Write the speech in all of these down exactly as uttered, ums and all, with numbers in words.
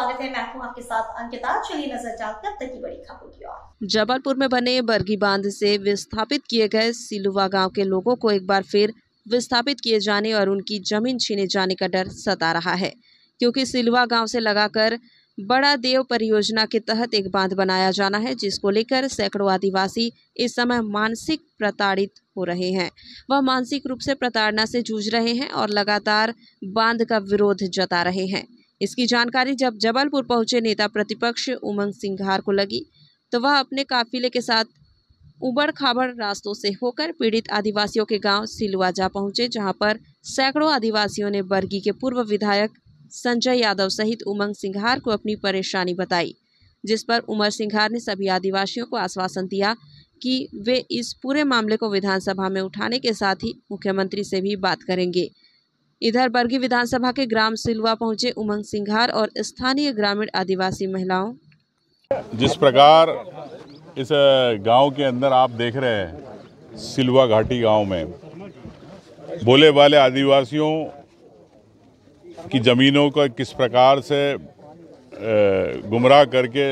स्वागत है। मैं हूं आपके साथ अंकिता। चलिए नजर डालते हैं अब तक की बड़ी खबरों की ओर। जबलपुर में बने बरगी बांध से विस्थापित किए गए सिलुवा गांव के लोगों को एक बार फिर विस्थापित किए जाने और उनकी जमीन छीने जाने का डर सता रहा है, क्योंकि सिलुवा गांव से लगाकर बड़ा देव परियोजना के तहत एक बांध बनाया जाना है, जिसको लेकर सैकड़ों आदिवासी इस समय मानसिक प्रताड़ित हो रहे हैं। वह मानसिक रूप से प्रताड़ना से जूझ रहे हैं और लगातार बांध का विरोध जता रहे हैं। इसकी जानकारी जब जबलपुर पहुंचे नेता प्रतिपक्ष उमंग सिंघार को लगी, तो वह अपने काफिले के साथ उबड़ खाबड़ रास्तों से होकर पीड़ित आदिवासियों के गांव सिलुवा जा पहुंचे, जहां पर सैकड़ों आदिवासियों ने बरगी के पूर्व विधायक संजय यादव सहित उमंग सिंघार को अपनी परेशानी बताई, जिस पर उमंग सिंघार ने सभी आदिवासियों को आश्वासन दिया कि वे इस पूरे मामले को विधानसभा में उठाने के साथ ही मुख्यमंत्री से भी बात करेंगे। इधर बरगी विधानसभा के ग्राम सिलुवा पहुंचे उमंग सिंघार और स्थानीय ग्रामीण आदिवासी महिलाओं। जिस प्रकार इस गांव के अंदर आप देख रहे हैं, सिलुवा घाटी गांव में बोले वाले आदिवासियों की ज़मीनों को किस प्रकार से गुमराह करके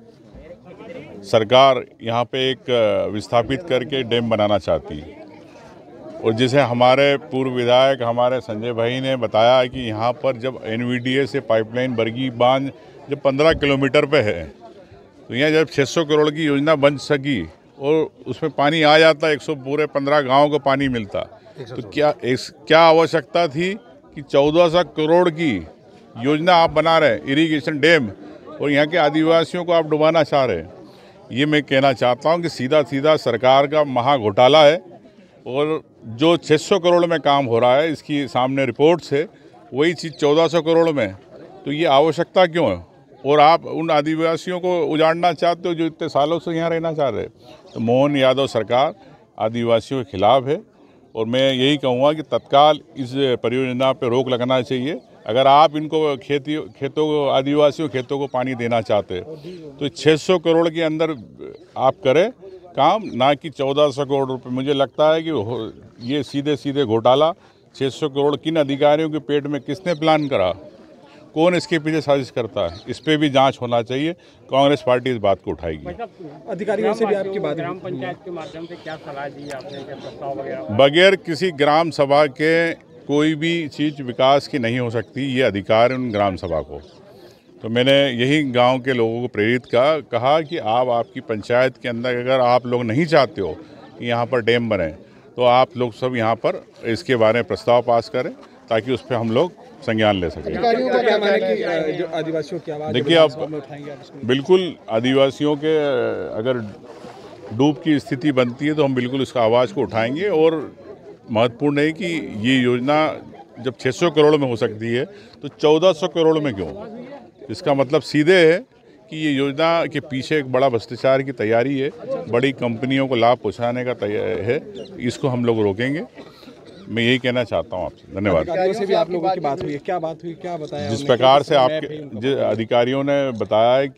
सरकार यहाँ पे एक विस्थापित करके डैम बनाना चाहती है, और जिसे हमारे पूर्व विधायक हमारे संजय भाई ने बताया कि यहाँ पर जब एन वी डी ए से पाइपलाइन बरगी बांध जब पंद्रह किलोमीटर पे है, तो यहाँ जब छह सौ करोड़ की योजना बन सकी और उसमें पानी आ जाता, एक सौ पूरे पंद्रह गाँव को पानी मिलता, तो क्या इस क्या आवश्यकता थी कि चौदह सौ करोड़ की योजना आप बना रहे इरिगेशन डैम, और यहाँ के आदिवासियों को आप डुबाना चाह रहे हैं। ये मैं कहना चाहता हूँ कि सीधा सीधा सरकार का महा घोटाला है, और जो छह सौ करोड़ में काम हो रहा है, इसकी सामने रिपोर्ट्स है, वही चीज़ चौदह सौ करोड़ में, तो ये आवश्यकता क्यों है? और आप उन आदिवासियों को उजाड़ना चाहते हो जो इतने सालों से यहाँ रहना चाह रहे हैं। तो मोहन यादव सरकार आदिवासियों के खिलाफ है, और मैं यही कहूँगा कि तत्काल इस परियोजना पर रोक लगना चाहिए। अगर आप इनको खेती खेतों को आदिवासियों खेतों को पानी देना चाहते हैं तो छह सौ करोड़ के अंदर आप करें काम, ना कि चौदह सौ करोड़ रुपए। मुझे लगता है कि ये सीधे सीधे घोटाला छह सौ करोड़ किन अधिकारियों के पेट में किसने प्लान करा, कौन इसके पीछे साजिश करता है, इस पे भी जांच होना चाहिए। कांग्रेस पार्टी इस बात को उठाएगी। अधिकारियों से भी आपकी बात, ग्राम पंचायत के माध्यम से क्या सलाह दी आपने, क्या प्रस्ताव वगैरह? बगैर किसी ग्राम सभा के कोई भी चीज़ विकास की नहीं हो सकती, ये अधिकार है उन ग्राम सभा को। तो मैंने यही गांव के लोगों को प्रेरित का कहा कि आप आपकी पंचायत के अंदर अगर आप लोग नहीं चाहते हो कि यहाँ पर डैम बने, तो आप लोग सब यहाँ पर इसके बारे में प्रस्ताव पास करें, ताकि उस पर हम लोग संज्ञान ले सकें। अधिकारियों का क्या कहना है कि जो आदिवासियों की आवाज़ देखिए, अब बिल्कुल आदिवासियों के अगर डूब की स्थिति बनती है तो हम बिल्कुल इसका आवाज़ को उठाएंगे, और महत्वपूर्ण है कि ये योजना जब छह सौ करोड़ में हो सकती है तो चौदह सौ करोड़ में क्यों? इसका मतलब सीधे है कि ये योजना के पीछे एक बड़ा भ्रष्टाचार की तैयारी है, बड़ी कंपनियों को लाभ पहुंचाने का है। इसको हम लोग रोकेंगे। मैं यही कहना चाहता हूं आपसे। धन्यवाद। अधिकारियों से भी आप लोगों की बात हुई है, क्या बात हुई, क्या बताया? जिस प्रकार से आपके जिस अधिकारियों ने बताया है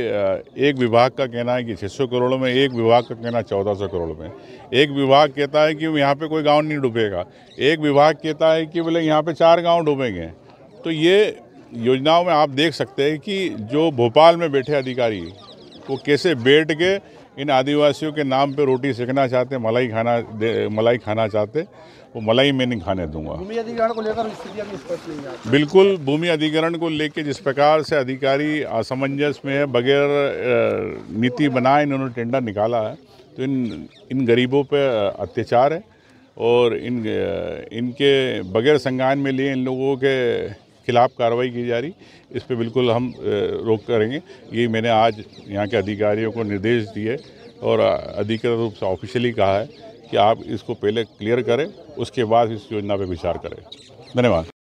कि एक विभाग का कहना है कि छह सौ करोड़ में, एक विभाग का कहना है चौदह सौ करोड़ में। एक विभाग कहता है कि यहाँ पे कोई गांव नहीं डूबेगा, एक विभाग कहता है कि बोले यहाँ पे चार गांव डूबेंगे। तो ये योजनाओं में आप देख सकते हैं कि जो भोपाल में बैठे अधिकारी वो कैसे बैठ के इन आदिवासियों के नाम पे रोटी सेकना चाहते, मलाई खाना मलाई खाना चाहते, वो मलाई मैं नहीं खाने दूंगा। भूमि अधिग्रहण को लेकर स्थिति अभी स्पष्ट नहीं है। बिल्कुल, भूमि अधिग्रहण को लेके जिस प्रकार से अधिकारी असमंजस में है, बगैर नीति बनाए इन्होंने टेंडर निकाला है, तो इन इन गरीबों पे अत्याचार है, और इन इनके बगैर संज्ञान में लिए इन लोगों के खिलाफ कार्रवाई की जा रही। इस पे बिल्कुल हम रोक करेंगे। ये मैंने आज यहाँ के अधिकारियों को निर्देश दिए और अधिकृत रूप से ऑफिशियली कहा है कि आप इसको पहले क्लियर करें, उसके बाद इस योजना पे विचार करें। धन्यवाद।